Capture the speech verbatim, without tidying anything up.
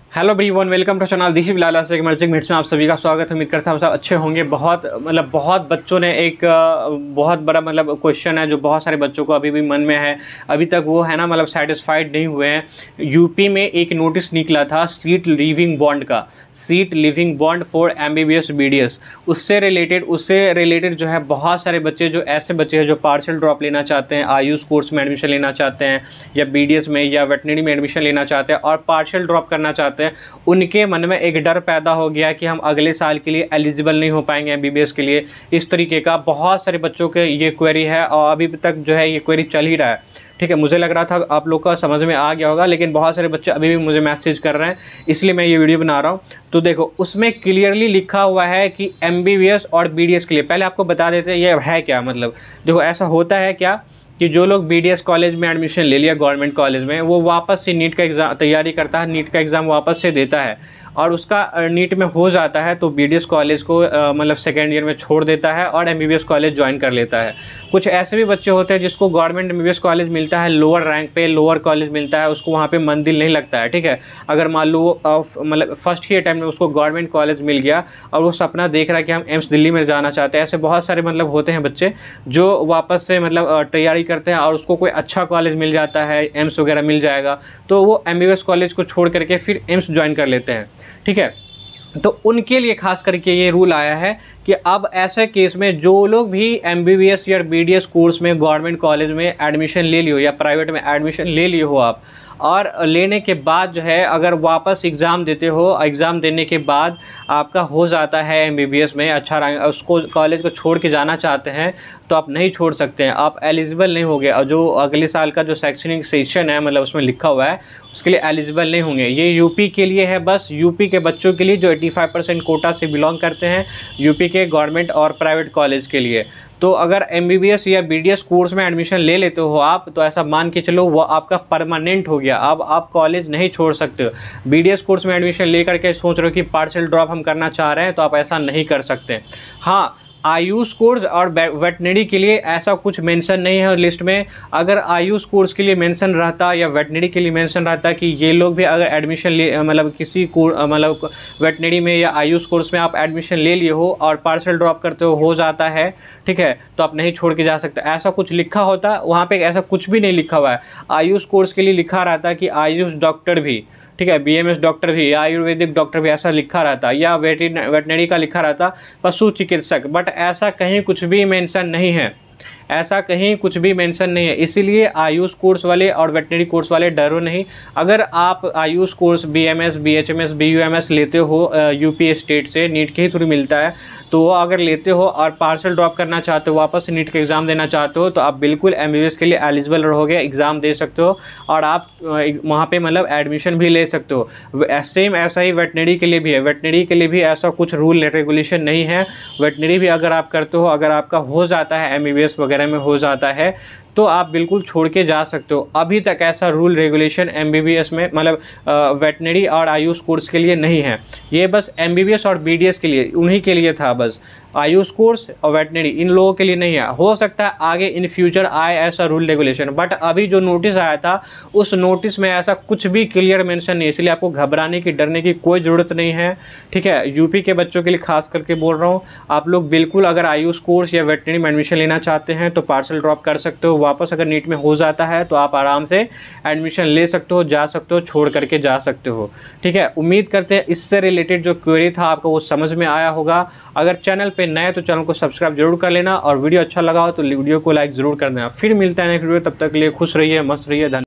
Hello everyone, welcome to channel this is Bilal emerging मिट्स में आप सभी का स्वागत है। उम्मीद करता हूँ सब अच्छे होंगे। बहुत मतलब बहुत बच्चों ने एक बहुत बड़ा मतलब क्वेश्चन है जो बहुत सारे बच्चों को अभी भी मन में है, अभी तक वो है ना मतलब सेटिस्फाइड नहीं हुए हैं। यूपी में एक नोटिस निकला था सीट लिविंग बॉन्ड का, seat leaving bond for MBBS BDS. उससे रिलेटेड उससे रिलेटेड जो है बहुत सारे बच्चे जो ऐसे बच्चे हैं जो पार्शियल ड्रॉप लेना चाहते हैं, आयुष कोर्स में एडमिशन लेना चाहते हैं या बीडीएस में या वेटनरी में एडमिशन लेना चाहते हैं और पार्शियल ड्रॉप करना चाहते हैं, उनके मन में एक डर पैदा हो गया कि हम अगले साल के लिए एलिजिबल नहीं हो पाएंगे एमबीबीएस के लिए। इस तरीके का बहुत सारे बच्चों के ये क्वेरी है और अभी तक जो है ये क्वेरी चल ही रहा है। ठीक है, मुझे लग रहा था आप लोग का समझ में आ गया होगा, लेकिन बहुत सारे बच्चे अभी भी मुझे मैसेज कर रहे हैं, इसलिए मैं ये वीडियो बना रहा हूँ। तो देखो, उसमें क्लियरली लिखा हुआ है कि एमबीबीएस और बीडीएस के लिए, पहले आपको बता देते हैं ये है क्या। मतलब देखो, ऐसा होता है क्या कि जो लोग बीडीएस कॉलेज में एडमिशन ले लिया गवर्नमेंट कॉलेज में, वो वापस से नीट का एग्ज़ाम तैयारी करता है, नीट का एग्ज़ाम वापस से देता है और उसका नीट में हो जाता है तो बीडीएस कॉलेज को मतलब सेकेंड ईयर में छोड़ देता है और एमबीबीएस कॉलेज ज्वाइन कर लेता है। कुछ ऐसे भी बच्चे होते हैं जिसको गवर्नमेंट एमबीबीएस कॉलेज मिलता है, लोअर रैंक पे लोअर कॉलेज मिलता है, उसको वहाँ पे मन दिल नहीं लगता है। ठीक है, अगर मान लो मतलब फर्स्ट ही अटैम्प्ट में उसको गवर्नमेंट कॉलेज मिल गया और वो सपना देख रहा है कि हम एम्स दिल्ली में जाना चाहते हैं, ऐसे बहुत सारे मतलब होते हैं बच्चे जो वापस से मतलब तैयारी करते हैं और उसको कोई अच्छा कॉलेज मिल जाता है, एम्स वगैरह मिल जाएगा, तो वो एमबीबीएस कॉलेज को छोड़ करके फिर एम्स ज्वाइन कर लेते हैं। ठीक है, तो उनके लिए खास करके ये रूल आया है कि अब ऐसे केस में जो लोग भी एमबीबीएस या बीडीएस कोर्स में गवर्नमेंट कॉलेज में एडमिशन ले लियो या प्राइवेट में एडमिशन ले लिए हो आप, और लेने के बाद जो है अगर वापस एग्ज़ाम देते हो, एग्ज़ाम देने के बाद आपका हो जाता है एमबीबीएस में अच्छा रैंक, उसको कॉलेज को छोड़ के जाना चाहते हैं तो आप नहीं छोड़ सकते हैं, आप एलिजिबल नहीं होंगे। और जो अगले साल का जो शैक्षणिक सेशन है मतलब उसमें लिखा हुआ है उसके लिए एलिजिबल नहीं होंगे। ये यूपी के लिए है, बस यूपी के बच्चों के लिए जो पचासी परसेंट कोटा से बिलोंग करते हैं, यूपी के गवर्नमेंट और प्राइवेट कॉलेज के लिए। तो अगर एमबीबीएस या बीडीएस कोर्स में एडमिशन ले लेते हो आप, तो ऐसा मान के चलो वो आपका परमानेंट हो गया, अब आप कॉलेज नहीं छोड़ सकते हो। बीडीएस कोर्स में एडमिशन लेकर के सोच रहे हो कि पार्शियल ड्रॉप हम करना चाह रहे हैं, तो आप ऐसा नहीं कर सकते। हाँ, आयुष कोर्स और वेटनरी के लिए ऐसा कुछ मेंशन नहीं है लिस्ट में। अगर आयुष कोर्स के लिए मेंशन रहता या वेटनरी के लिए मेंशन रहता कि ये लोग भी अगर एडमिशन ले मतलब किसी मतलब वेटनरी में या आयुष कोर्स में आप एडमिशन ले लिए हो और पार्शियल ड्रॉप करते हो हो जाता है, ठीक है, तो आप नहीं छोड़ के जा सकते, ऐसा कुछ लिखा होता। वहाँ पे ऐसा कुछ भी नहीं लिखा हुआ है। आयुष कोर्स के लिए लिखा रहता कि आयुष डॉक्टर भी, ठीक है, बीएमएस डॉक्टर भी या आयुर्वेदिक डॉक्टर भी ऐसा लिखा रहता, या वेटनरी का लिखा रहता पशु चिकित्सक, बट ऐसा कहीं कुछ भी मेंशन नहीं है, ऐसा कहीं कुछ भी मेंशन नहीं है। इसीलिए आयुष कोर्स वाले और वेटनरी कोर्स वाले डरो नहीं। अगर आप AYUSH course BMS, BHMS, BUMS लेते हो यूपी स्टेट से, नीट के ही थ्रू मिलता है, तो वो अगर लेते हो और पार्शियल ड्रॉप करना चाहते हो, वापस से नीट का एग्ज़ाम देना चाहते हो, तो आप बिल्कुल एमबीबीएस के लिए एलिजिबल रहोगे, एग्ज़ाम दे सकते हो और आप वहाँ पे मतलब एडमिशन भी ले सकते हो। सेम ऐसा ही वेटनरी के लिए भी है। वेटनरी के लिए भी ऐसा कुछ रूल रेगुलेशन नहीं है। वेटनरी भी अगर आप करते हो, अगर आपका हो जाता है एमबीबीएस वगैरह में हो जाता है, तो आप बिल्कुल छोड़ के जा सकते हो। अभी तक ऐसा रूल रेगुलेशन एमबीबीएस में मतलब वेटनरी और आयुष कोर्स के लिए नहीं है। ये बस एमबीबीएस और बीडीएस के लिए, उन्हीं के लिए था बस। आयुष कोर्स और वेटनरी इन लोगों के लिए नहीं है। हो सकता है आगे इन फ्यूचर आए ऐसा रूल रेगुलेशन, बट अभी जो नोटिस आया था उस नोटिस में ऐसा कुछ भी क्लियर मेंशन नहीं है, इसलिए आपको घबराने की, डरने की कोई ज़रूरत नहीं है। ठीक है, यूपी के बच्चों के लिए खास करके बोल रहा हूँ, आप लोग बिल्कुल अगर आयुष कोर्स या वेटनरी में एडमिशन लेना चाहते हैं तो पार्शियल ड्रॉप कर सकते हो। वापस अगर नीट में हो जाता है तो आप आराम से एडमिशन ले सकते हो, जा सकते हो, छोड़ करके जा सकते हो। ठीक है, उम्मीद करते हैं इससे रिलेटेड जो क्वेरी था आपको वो समझ में आया होगा। अगर चैनल पे नए तो चैनल को सब्सक्राइब जरूर कर लेना और वीडियो अच्छा लगा हो तो वीडियो को लाइक जरूर कर देना। फिर मिलता है नेक्स्ट वीडियो, तब तक के लिए खुश रहिए, मस्त रहिए, धन्यवाद।